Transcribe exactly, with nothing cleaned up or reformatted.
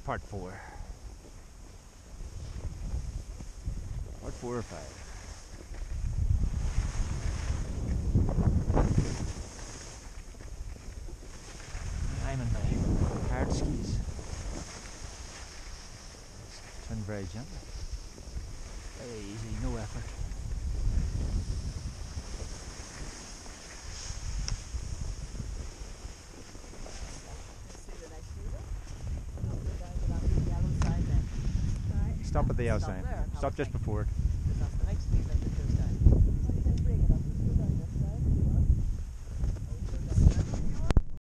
part four. Part four or five. I'm in my hard skis. Turn very gentle. Very easy, no effort. Stop at the L sign. Stop just before it.